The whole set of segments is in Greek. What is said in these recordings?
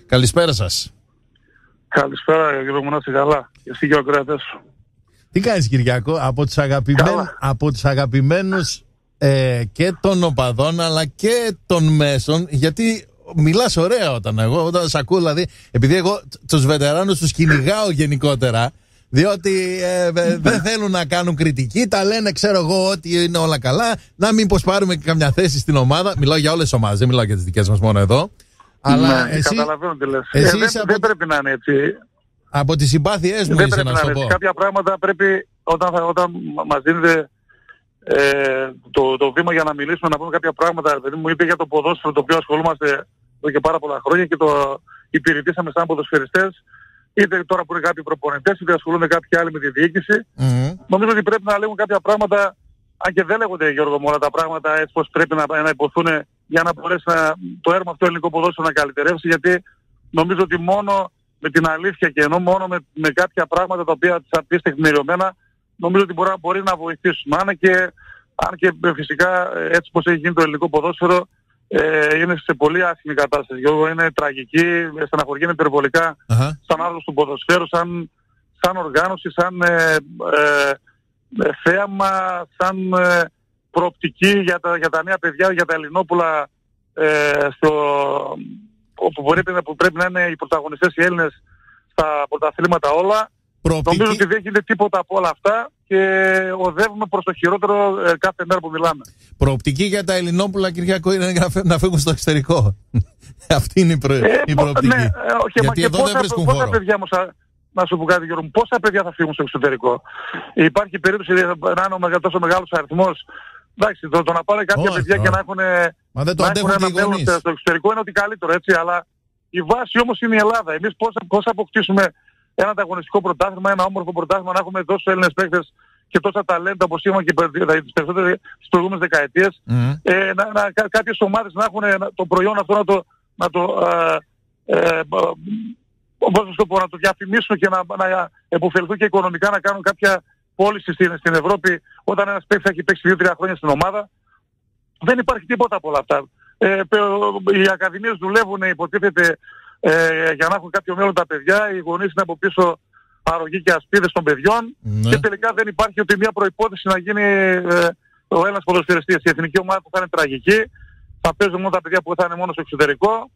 Καλησπέρα σας. Καλησπέρα, Γιώργο μου, να είσαι καλά. Εσύ και ο ακροατές σου. Τι κάνεις, Κυριάκο? Από τους αγαπημένους και των οπαδών αλλά και των μέσων, γιατί μιλάς ωραία όταν σ' ακούω, δηλαδή, επειδή εγώ τους βετεράνους τους κυνηγάω γενικότερα, διότι δεν θέλουν να κάνουν κριτική, τα λένε, ξέρω εγώ, ότι είναι όλα καλά, να μήπως πάρουμε και καμιά θέση στην ομάδα. Μιλάω για όλες τις ομάδες, δεν μιλάω για τις δικές μας μόνο εδώ. Αλλά εσύ, καταλαβαίνω τι λες. Δεν πρέπει να είναι έτσι. Από τις συμπάθειές μου είσαι, να σου πω. Κάποια πράγματα πρέπει, όταν μας δίνετε το βήμα για να μιλήσουμε, να πούμε κάποια πράγματα. Δηλαδή μου είπε για το ποδόσφαιρο, το οποίο ασχολούμαστε εδώ και πάρα πολλά χρόνια και το υπηρετήσαμε σαν ποδοσφαιριστές. Είτε τώρα που είναι κάποιοι προπονητές, είτε ασχολούνται κάποιοι άλλοι με τη διοίκηση. Νομίζω ότι πρέπει να λέγουν κάποια πράγματα, αν και δεν λέγονται, Γιώργο μου, όλα τα πράγματα έτσι πως πρέπει να υποθούν, για να μπορέσει το έργο αυτό ελληνικό ποδόσφαιρο να καλυτερεύσει. Γιατί νομίζω ότι μόνο με την αλήθεια και ενώ μόνο με κάποια πράγματα τα οποία τις απείς τεκμηριωμένα, νομίζω ότι μπορεί να βοηθήσουμε. Αν και φυσικά έτσι πως έχει γίνει το ελληνικό ποδόσφαιρο, είναι σε πολύ άσχημη κατάσταση. Γιώργο, είναι τραγική, στεναχωριή, είναι υπερβολικά σαν άνθρωπος του ποδοσφαίρου, σαν οργάνωση, σαν θέαμα, σαν προοπτική για τα νέα παιδιά, για τα Ελληνόπουλα, που πρέπει να είναι οι πρωταγωνιστές οι Έλληνες στα πρωταθλήματα όλα. Νομίζω ότι δεν γίνεται τίποτα από όλα αυτά και οδεύουμε προς το χειρότερο κάθε μέρα που μιλάμε. Προοπτική για τα Ελληνόπουλα, Κυριακό, είναι να φύγουν στο εξωτερικό. Αυτή είναι η προοπτική. Ναι, γιατί εδώ δεν βρίσκουν χώρο. Να σου πω κάτι, Γιώργο, πόσα παιδιά θα φύγουν στο εξωτερικό? Υπάρχει περίπτωση να είναι τόσο μεγάλος αριθμός. Εντάξει, το να πάρει κάποια παιδιά και να έχουν ένα μέλλον στο εξωτερικό είναι ότι καλύτερο, έτσι, αλλά η βάση όμως είναι η Ελλάδα. Εμείς πώς θα αποκτήσουμε ένα ανταγωνιστικό πρωτάθλημα, ένα όμορφο πρωτάθλημα, να έχουμε τόσους Έλληνες παίκτες και τόσα ταλέντα όπως είχαμε και τις προηγούμενες δεκαετίες. Κάποιες ομάδες να έχουν το προϊόν αυτό να το διαφημίσουν και να επωφελθούν και οικονομικά, να κάνουν κάποια πώληση στην Ευρώπη όταν ένας παίκτης έχει παίξει 2-3 χρόνια στην ομάδα. Δεν υπάρχει τίποτα από όλα αυτά. Οι ακαδημίες δουλεύουν, υποτίθεται, για να έχουν κάποιο μέλλον τα παιδιά, οι γονείς είναι από πίσω αρρωγοί και ασπίδες των παιδιών, και τελικά δεν υπάρχει ούτε μια προϋπόθεση να γίνει ο Έλληνας ποδοσφαιριστής. Η εθνική ομάδα που θα είναι τραγική, θα παίζουν μόνο τα παιδιά που θα είναι μόνο στο εξωτερικό.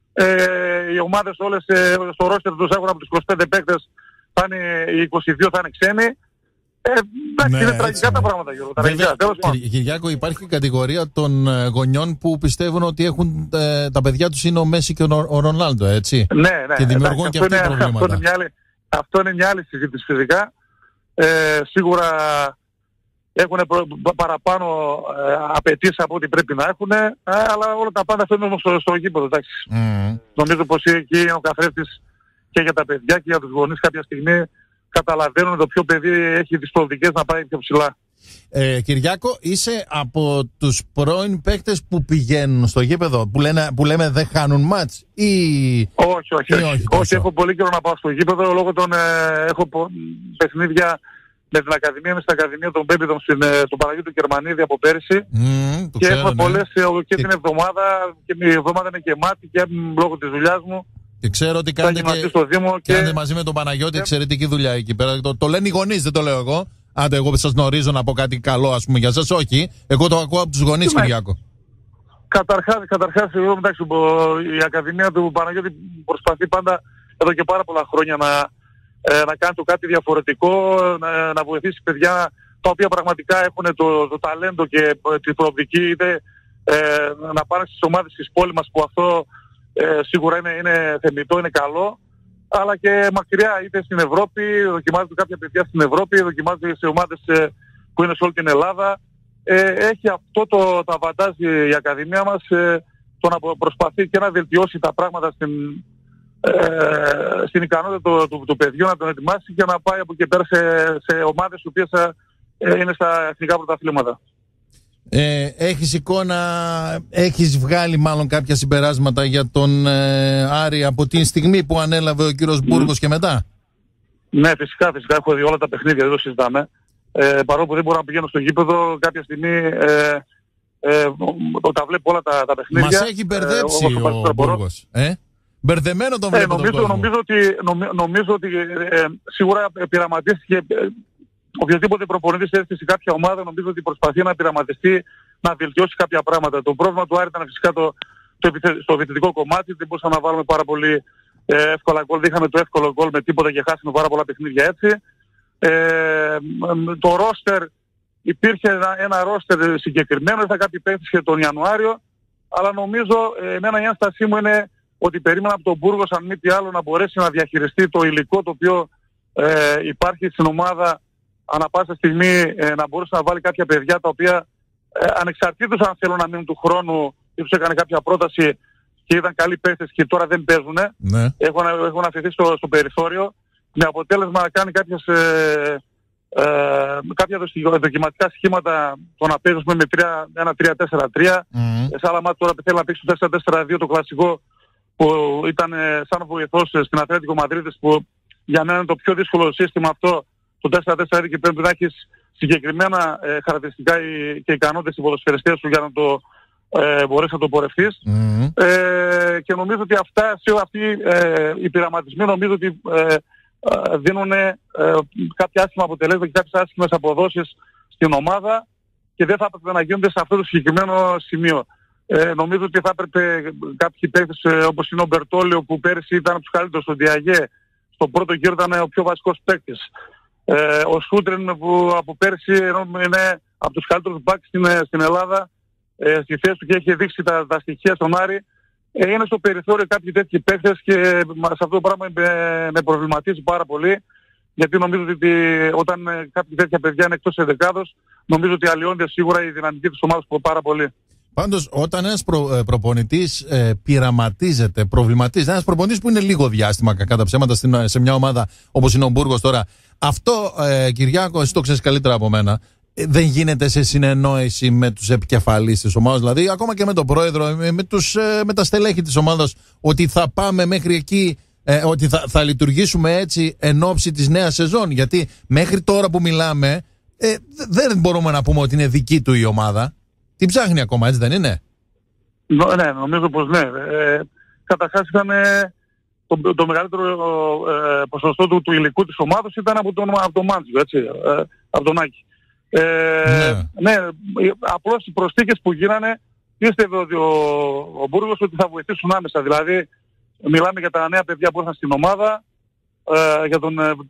Οι ομάδες όλες στο ρόστερ τους έχουν από τους 25 παίκτες, οι 22 θα είναι ξένοι. Είναι τραγικά τα πράγματα, Γιώργο. Βέβαια, Κυριάκο, υπάρχει και κατηγορία των γονιών που πιστεύουν ότι έχουν τα παιδιά τους είναι ο Μέση και ο Ρονάλντο, έτσι. Ναι. Και δημιουργούν και αυτοί προβλήματα. Αυτό είναι μια άλλη συζήτηση φυσικά. Σίγουρα έχουν παραπάνω απαιτήσεις από ό,τι πρέπει να έχουν, αλλά όλα τα πάντα φαίνονται όμως στο γήπεδο, εντάξει. Νομίζω πως εκεί είναι ο καθρέφτης και για τα παιδιά και για τους γονείς κάποια στιγμή. Καταλαβαίνουν το ποιο παιδί έχει τις προοπτικές να πάει πιο ψηλά. Κυριάκο, είσαι από τους πρώην παίκτες που πηγαίνουν στο γήπεδο, που λέμε δεν χάνουν μάτς, ή... Όχι, έχω πολύ καιρό να πάω στο γήπεδο, λόγω των έχω παιχνίδια με την Ακαδημία, με στην Ακαδημία των Μπέμπιδων στον Παναγιώτο Κερμανίδη από πέρυσι, και έχω πολλές και την εβδομάδα, και η εβδομάδα είναι γεμάτη και λόγω της δουλειάς μου. Και ξέρω ότι κάνετε μαζί με τον Παναγιώτη εξαιρετική δουλειά εκεί πέρα. Το λένε οι γονείς, δεν το λέω εγώ. Άντε, εγώ σας γνωρίζω να πω κάτι καλό, ας πούμε, για σας. Όχι, εγώ το ακούω από τους γονείς, Κυριάκο. Καταρχάς, εντάξει, η Ακαδημία του Παναγιώτη προσπαθεί πάντα εδώ και πάρα πολλά χρόνια να κάνει το κάτι διαφορετικό, να βοηθήσει παιδιά τα οποία πραγματικά έχουν το ταλέντο και την προοπτική, είτε να πάνε στις ομάδες της πόλης μας, που αυτό σίγουρα είναι θεμιτό, είναι καλό, αλλά και μακριά, είτε στην Ευρώπη, δοκιμάζονται κάποια παιδιά στην Ευρώπη, δοκιμάζονται σε ομάδες που είναι σε όλη την Ελλάδα. Έχει αυτό το αβαντάζ η Ακαδημία μας, το να προσπαθεί και να βελτιώσει τα πράγματα στην ικανότητα του παιδιού, να τον ετοιμάσει και να πάει από εκεί πέρα σε ομάδες οι οποίες είναι στα εθνικά πρωταθλήματα. Έχεις εικόνα, έχεις βγάλει μάλλον κάποια συμπεράσματα για τον Άρη από την στιγμή που ανέλαβε ο κύριος Μπούργος και μετά? Ναι, φυσικά έχω δει όλα τα παιχνίδια, δεν το συζητάμε. Παρόλο που δεν μπορώ να πηγαίνω στο γήπεδο, κάποια στιγμή τα βλέπω όλα τα παιχνίδια. Μας έχει μπερδέψει ο Μπούργος. Μπερδεμένο τον βλέπω τον κόσμο. Νομίζω ότι σίγουρα πειραματίστηκε. Οποιοδήποτε προπονητής έρθει σε κάποια ομάδα, νομίζω ότι προσπαθεί να πειραματιστεί, να βελτιώσει κάποια πράγματα. Το πρόβλημα του Άρη ήταν φυσικά στο επιθετικό κομμάτι. Δεν μπορούσαμε να βάλουμε πάρα πολύ εύκολα γκολ. Δεν είχαμε το εύκολο γκολ με τίποτα και χάσαμε πάρα πολλά παιχνίδια έτσι. Το ρόστερ, υπήρχε ένα ρόστερ συγκεκριμένο, είχα κάποιοι παίκτες και τον Ιανουάριο, αλλά νομίζω εμένα η ένστασή μου είναι ότι περίμενα από τον Μπούργος, αν μη τι άλλο, να μπορέσει να διαχειριστεί το υλικό το οποίο υπάρχει στην ομάδα, ανά πάσα στιγμή να μπορούσε να βάλει κάποια παιδιά τα οποία ανεξαρτήτως αν θέλουν να μείνουν του χρόνου ή τους έκανε κάποια πρόταση και ήταν καλοί παίκτες και τώρα δεν παίζουν, ναι. Έχουν αφαιθεί στο περιθώριο, με αποτέλεσμα να κάνει κάποια δοκιματικά σχήματα, το να παίζει με ένα 3-4-3. Σε άλλα μάτια τώρα θέλει να παίξει το 4-4-2, το κλασικό που ήταν σαν βοηθός στην Ατλέτικο Μαδρίτης, που για μένα είναι το πιο δύσκολο σύστημα αυτό, το 4-4-2, και πρέπει να έχεις συγκεκριμένα χαρακτηριστικά και ικανότητες οι ποδοσφαιριστές σου για να το μπορείς να το πορευτείς. Και νομίζω ότι αυτοί οι πειραματισμοί νομίζω ότι δίνουν κάποια άσχημα αποτελέσματα και κάποιες άσχημες αποδόσεις στην ομάδα και δεν θα έπρεπε να γίνονται σε αυτό το συγκεκριμένο σημείο. Νομίζω ότι θα έπρεπε κάποιοι παίκτες όπως είναι ο Μπερτόλιο, που πέρυσι ήταν από τους καλύτερους, ο Διαγέ στον πρώτο γύρο ήταν ο πιο βασικός παίκτης, ο Σούτρεν που από πέρυσι είναι από τους καλύτερους μπακ στην Ελλάδα στη θέση του και έχει δείξει τα στοιχεία στον Άρη. Είναι στο περιθώριο κάποιοι τέτοιοι παίκτες και σε αυτό το πράγμα με προβληματίζει πάρα πολύ, γιατί νομίζω ότι όταν κάποια τέτοια παιδιά είναι εκτός ενδεκάδος, νομίζω ότι αλλοιώνται σίγουρα η δυναμική της ομάδας πάρα πολύ. Πάντως, όταν ένας προπονητής πειραματίζεται, προβληματίζεται, ένας προπονητής που είναι λίγο διάστημα κατά ψέματα σε μια ομάδα όπως είναι ο Μπούργος τώρα, αυτό, Κυριάκο, εσύ το ξέρεις καλύτερα από μένα, δεν γίνεται σε συνεννόηση με τους επικεφαλείς της ομάδας, δηλαδή ακόμα και με τον πρόεδρο, με τα στελέχη της ομάδας, ότι θα πάμε μέχρι εκεί, ότι θα λειτουργήσουμε έτσι εν ώψη της νέας σεζόν? Γιατί μέχρι τώρα που μιλάμε δεν μπορούμε να πούμε ότι είναι δική του η ομάδα. Την ψάχνει ακόμα, έτσι δεν είναι? Ναι, νομίζω πως ναι. Καταρχάς ήταν το μεγαλύτερο ποσοστό του υλικού της ομάδας ήταν από τον Μάντζιο, έτσι, από τον Άκη. Ναι, απλώς οι προσθήκες που γίνανε, πίστευε ότι ο Μπούργος ότι θα βοηθήσουν άμεσα. Δηλαδή μιλάμε για τα νέα παιδιά που ήρθαν στην ομάδα, για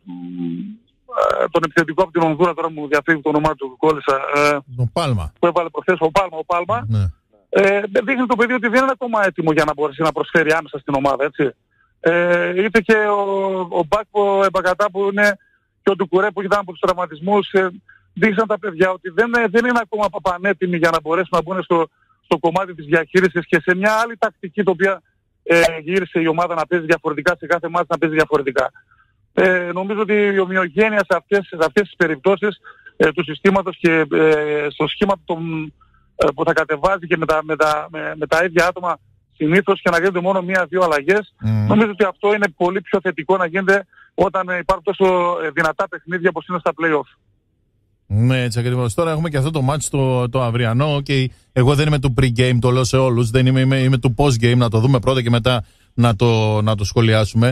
τον επιθετικό από την Ονδούρα, τώρα μου διαφύγει το όνομά του, κόλλησα. Ο Πάλμα. Που έβαλε προχθές, ο Πάλμα. Ναι. Δείχνει το παιδί ότι δεν είναι ακόμα έτοιμο για να μπορέσει να προσφέρει άμεσα στην ομάδα, έτσι. Είτε και ο Μπακ, ο Εμπακατά που είναι, και ο Ντουκουρέ που ήταν από τους τραυματισμούς, δείξαν τα παιδιά ότι δεν είναι ακόμα πανέτοιμοι για να μπορέσουν να μπουν στο κομμάτι της διαχείρισης και σε μια άλλη τακτική, το οποία γύρισε η ομάδα να παίζει διαφορετικά, σε κάθε μάτι να παίζει διαφορετικά. Νομίζω ότι η ομοιογένεια σε αυτές τις περιπτώσεις του συστήματος και στο σχήμα που θα κατεβάζει και με τα ίδια άτομα συνήθως, και να γίνονται μόνο 1-2 αλλαγές, νομίζω ότι αυτό είναι πολύ πιο θετικό να γίνεται όταν υπάρχουν τόσο δυνατά παιχνίδια όπως είναι στα play-off. Ναι, έτσι ακριβώς. Τώρα έχουμε και αυτό το match το αυριανό. Okay. Εγώ δεν είμαι του pre-game, το λέω σε όλους. Δεν είμαι του post-game, να το δούμε πρώτα και μετά να το σχολιάσουμε.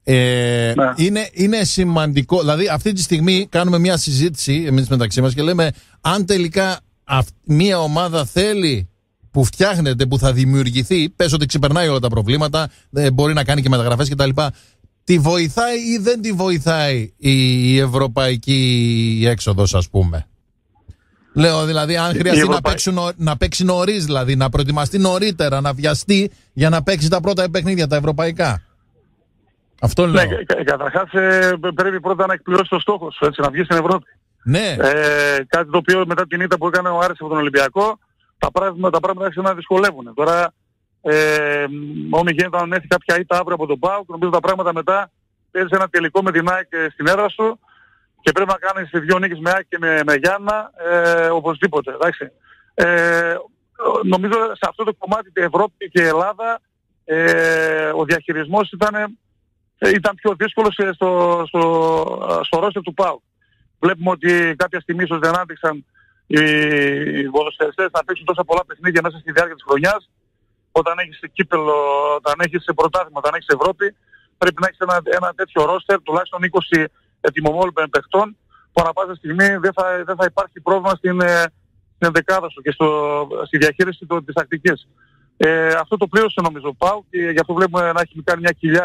Είναι σημαντικό. Δηλαδή, αυτή τη στιγμή κάνουμε μια συζήτηση εμείς μεταξύ μας και λέμε αν τελικά μια ομάδα θέλει, που φτιάχνεται, που θα δημιουργηθεί, πες ότι ξεπερνάει όλα τα προβλήματα, μπορεί να κάνει και μεταγραφές κτλ. Τη βοηθάει ή δεν τη βοηθάει η ευρωπαϊκή έξοδος, ας πούμε? Λέω δηλαδή, αν χρειαστεί να παίξει νωρίς, δηλαδή να προετοιμαστεί νωρίτερα, να βιαστεί για να παίξει τα πρώτα παιχνίδια, τα ευρωπαϊκά. Αυτό λέω. Ναι, καταρχάς πρέπει πρώτα να εκπληρώσει το στόχο σου, έτσι, να βγει στην Ευρώπη. Ναι. Κάτι το οποίο μετά την ήττα που έκανε ο Άρης από τον Ολυμπιακό, τα πράγματα άρχισαν να δυσκολεύουν. Τώρα, όμοι γίνεται να έρθει κάποια ήττα αύριο από τον ΠΑΟΚ, νομίζω τα πράγματα μετά παίζεις ένα τελικό με την ΑΕΚ στην έδρα σου και πρέπει να κάνεις 2 νίκες με ΑΕΚ και με Γιάννα, οπωσδήποτε. Εντάξει. Νομίζω σε αυτό το κομμάτι η Ευρώπη και η Ελλάδα ο διαχειρισμός ήταν πιο δύσκολος στο ρόστερ του ΠΑΟΚ. Βλέπουμε ότι κάποια στιγμή ίσως δεν άντεξαν οι ποδοσφαιριστές να παίξουν τόσα πολλά παιχνίδια μέσα στη διάρκεια της χρονιάς όταν έχεις κύπελλο, όταν έχεις πρωτάθλημα, όταν έχεις Ευρώπη, πρέπει να έχεις ένα τέτοιο ρόστερ, τουλάχιστον 20 ετοιμομόλυμπων παιχτών, που ανά πάσα στιγμή δεν θα υπάρχει πρόβλημα στην ενδεκάδα σου και στη διαχείριση της τακτικής. Αυτό το πλήρωσε νομίζω ο ΠΑΟΚ και γι' αυτό βλέπουμε να έχει κάνει μια κοιλιά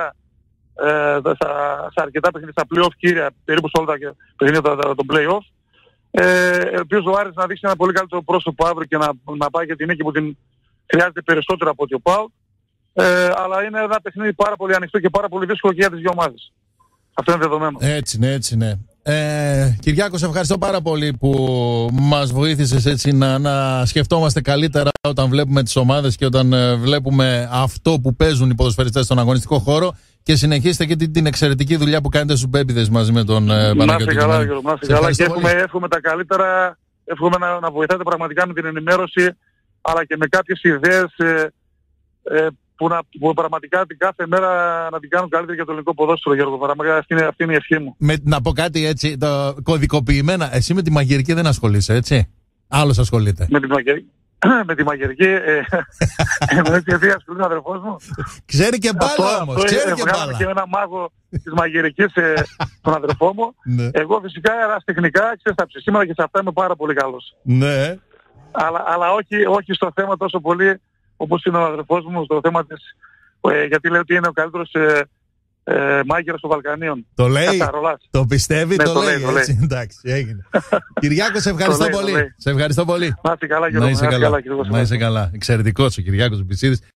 σε αρκετά παιχνίδια, στα play-off κύρια, περίπου σε όλα τα παιχνίδια των play-off. Ελπίζω ο Άρης να δείξει ένα πολύ καλύτερο πρόσωπο αύριο και να πάει για την νίκη που την χρειάζεται περισσότερο από ότι ο ΠΑΟΚ. Αλλά είναι ένα παιχνίδι πάρα πολύ ανοιχτό και πάρα πολύ δύσκολο και για τις δύο ομάδες. Αυτό είναι δεδομένο. Έτσι είναι. Κυριάκο, σε ευχαριστώ πάρα πολύ που μας βοήθησες έτσι να σκεφτόμαστε καλύτερα όταν βλέπουμε τις ομάδες και όταν βλέπουμε αυτό που παίζουν οι ποδοσφαιριστές στον αγωνιστικό χώρο, και συνεχίστε και την εξαιρετική δουλειά που κάνετε στους Μπέμπηδες μαζί με τον Παναγιώτη. Να είστε καλά, Γιώργο, να είστε καλά, και εύχομαι τα καλύτερα, εύχομαι να βοηθάτε πραγματικά με την ενημέρωση, αλλά και με κάποιες ιδέες που πραγματικά την κάθε μέρα να την κάνουν καλύτερη για το ελληνικό ποδόσφαιρο, Γιώργο. Αυτή είναι η ευχή μου. Να πω κάτι έτσι, κωδικοποιημένα. Εσύ με τη μαγειρική δεν ασχολείσαι, έτσι? Άλλος ασχολείται. Με τη μαγειρική, εννοείς γιατί ασχολείται ο αδερφός μου. Ξέρει και μπάλα όμως. Βγάλαμε και ένα μάγο της μαγειρικής τον αδερφό μου. Ναι. Εγώ φυσικά αεραστεχνικά, ξέρεις, στα ψησίματα και σε αυτά είμαι πάρα πολύ καλός. Ναι. Αλλά όχι στο θέμα τόσο πολύ όπως είναι ο αδερφός μου, στο θέμα της, γιατί λέει ότι είναι ο καλύτερος μάγειρας των Βαλκανίων. Το λέει, το πιστεύει, ναι, το λέει. Έτσι, εντάξει, έγινε. Κυριάκο, σε ευχαριστώ πολύ. Σε ευχαριστώ πολύ. Να είσαι καλά, Γιώργο. Να είσαι καλά. Εξαιρετικός ο Κυριάκος Μπισίδης.